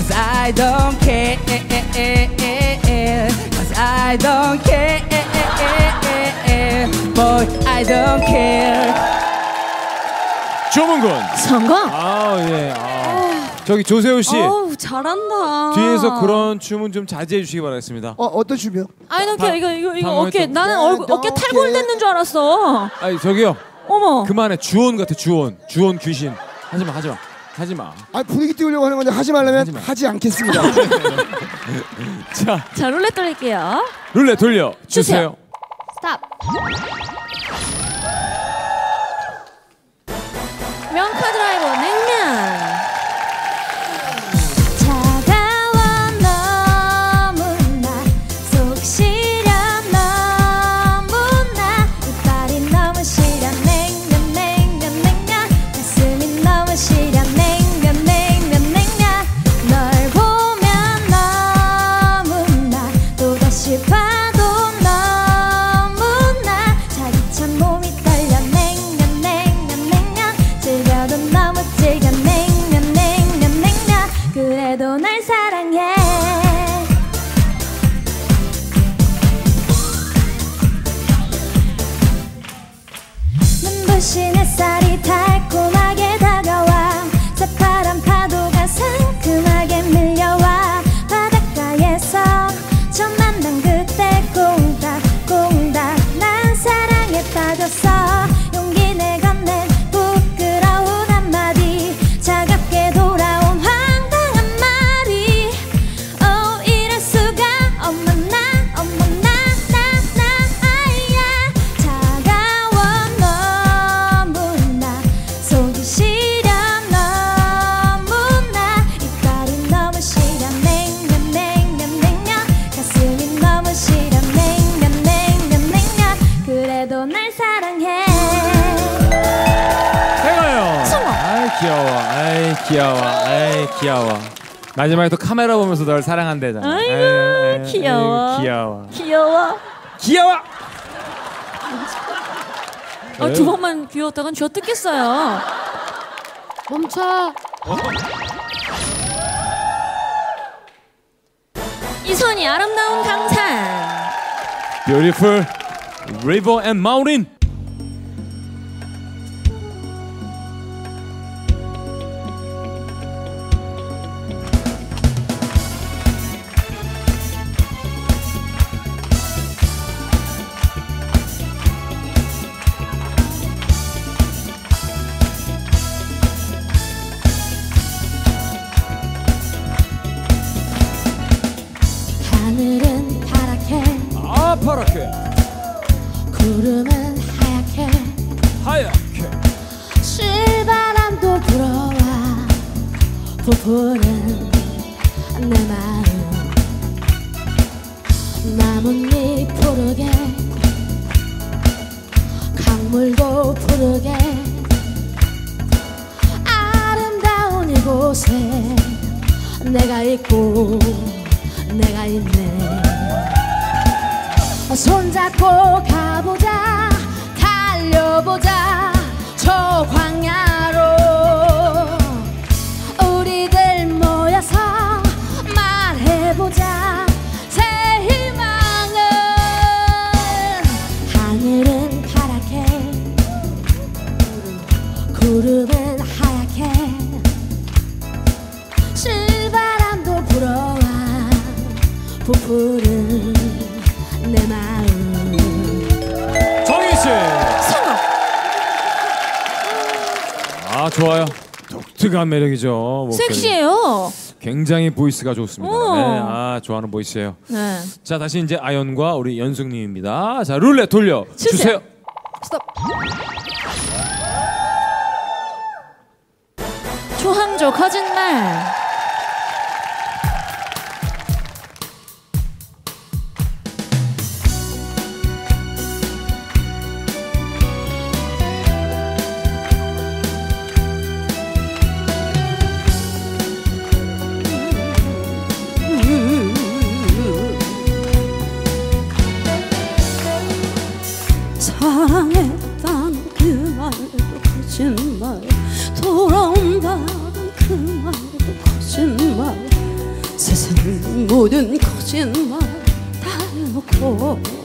Cause I don't care. Cause I don't care. Boy, I don't care. 조문군 성공. 아 예. 저기 조세호 씨 잘한다. 뒤에서 그런 춤은 좀 자제해 주시기 바라겠습니다. 어떤 춤이요? 아이 don't 이거 어깨 또. 나는 어깨 don't 탈골됐는 줄 알았어. 아니 저기요. 어머. 그만해. 주온 같아. 주온 귀신. 하지마. 아 분위기 띄우려고 하는 건데 하지 말라면 하지 않겠습니다. 자 룰렛 돌릴게요. 룰렛 돌려 주세요. 스탑. 명카 드라이버 냉면. 차가워 너무나 속 시려 너무나 이빨이 너무 시려 냉면 가슴이 너무 시려 냉면 널 보면 너무나 또다시 봐도 너무나 자기 참 몸이 떨려 냉면 즐겨도 너무 즐겨 냉면 그래도 날 사랑해. 눈부신 햇살이 달콤하게 다가와 새파란 파도가 상큼하게 밀려와 바닷가에서 처음 만난 그때 꽁닥 난 사랑에 빠졌어. 용기 내 건넨 부끄러운 한마디 차갑게 돌아온 황당한 말이 이럴 수가 어머나 아야 차가워 너무나 속이 시려 너무나 이빨이 너무 시려 냉면 가슴이 너무 시려 냉면 그래도 날 사랑해. 해가요. 아이 귀여워. 마지막에 또 카메라 보면서 널 사랑한대잖아. 아이고, 귀여워. 두 번만 귀여웠다간 쥐어 뜯겠어요. 멈춰. 이선희 아름다운 강산. Beautiful River and Mountain. 하늘은 파랗게 구름은 하얗게 실바람도 불어와 부푸는 내 마음 나뭇잎 푸르게 강물도 푸르게 아름다운 이곳에 내가 있고 내가 있네. 손잡고 가보자 달려보자 저 광야로 우리들 모여서 말해보자 새 희망은. 하늘은 파랗게 구름은 하얗게 실바람도 불어와 부푸는 내 마음. 정희씨 좋아요. 독특한 매력이죠. 목소리. 섹시해요. 굉장히 보이스가 좋습니다. 네, 좋아하는 보이스예요. 네. 자 다시 이제 아연과 우리 연숙님입니다. 자 룰렛 돌려 주세요. 스톱. 조항조 거짓말. 사랑했다는 그 말도 거짓말 돌아온다는 그 말도 거짓말 모든 거짓말 다 해놓고